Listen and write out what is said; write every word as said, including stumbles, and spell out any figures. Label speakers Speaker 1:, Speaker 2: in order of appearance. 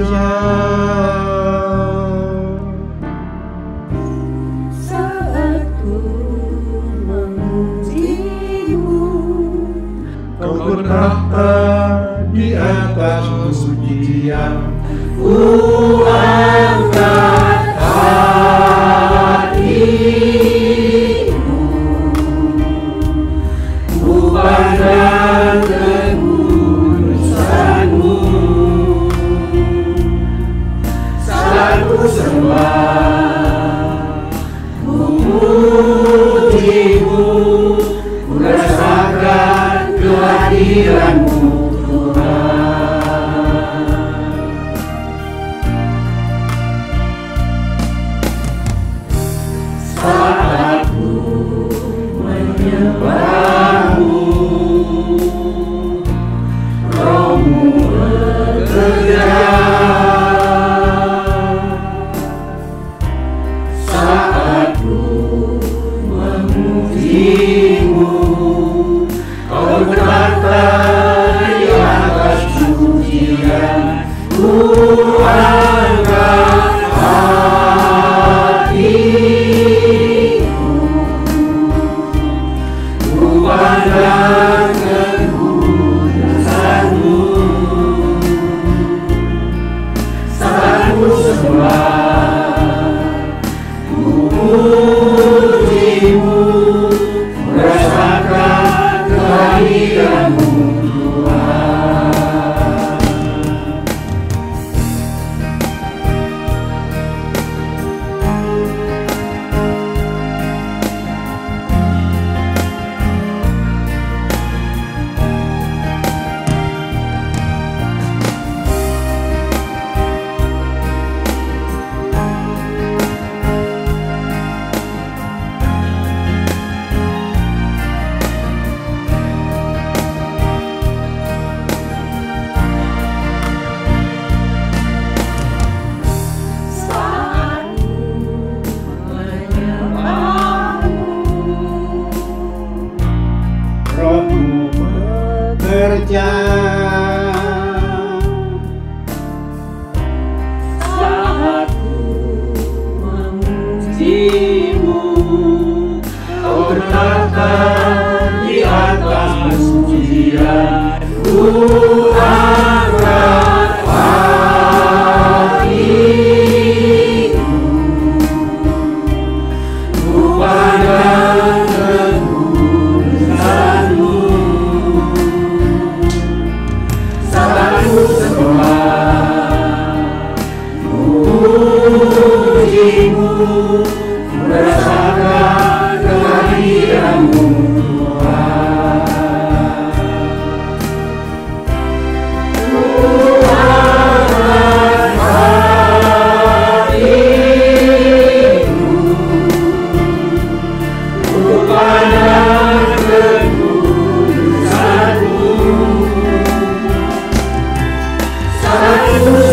Speaker 1: bekerja.
Speaker 2: Saat ku memujimu,
Speaker 1: Kau bertahta di atas pujian.
Speaker 2: ku angkat hatiku, ku pandang kekudusanmu. Saat ku sembah, ku mujimu, ku rasakan kehadiranmu Tuhan. Saat ku menyembahmu, Rohmu bekerja. Saat ku memujimu, Kau bertahta di atas pujian. Ku angkat hatiku, ku pandang kekudusanmu. Saat ku sembah, ku mujimu, ku rasakan kehadiranmu Tuhan. Saat ku menyembahmu,
Speaker 1: Rohmu bekerja.
Speaker 2: saat ku memujimu, Kau bertahta di atas pujian. Ku angkat hatiku, ku pandang kekudusanmu. Saat ku sembah, ku mujimu, ku rasakan kehadiranmu Tuhan. Ku angkat hatiku, ku pandang kekudusanmu. Saat ku